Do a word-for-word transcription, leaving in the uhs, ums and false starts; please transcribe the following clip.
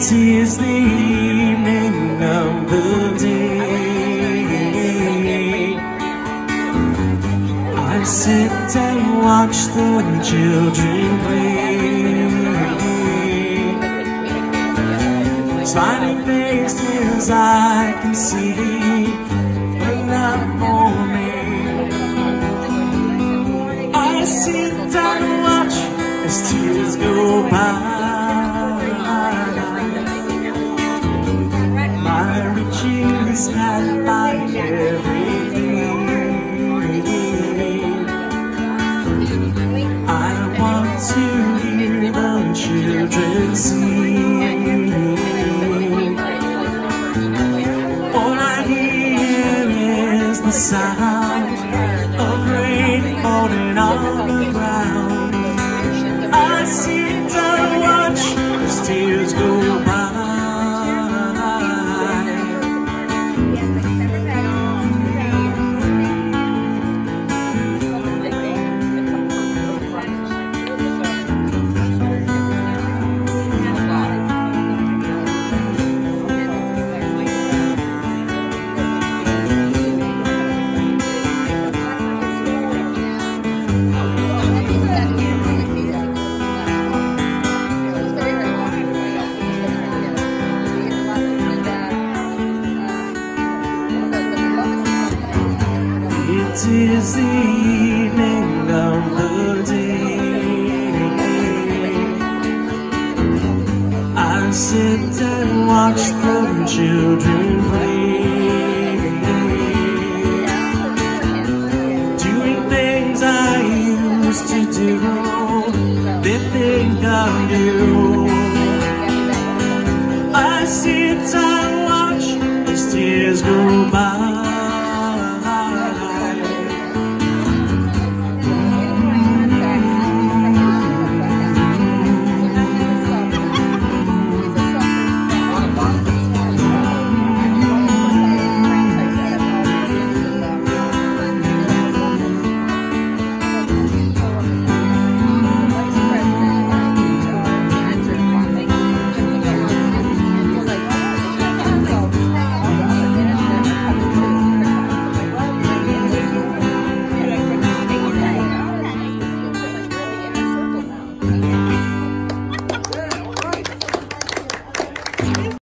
'tis the evening of the day. I sit and watch the children play, smiling faces I can see, but not for me. I sit and watch as tears go by. My riches had my everything. I want to hear the children sing. All I hear is the sound of rain falling on the ground. I sit and watch as tears go by. It is the evening of the day. I sit and watch the children play, doing things I used to do. They think I'm new. I sit and watch as tears go by.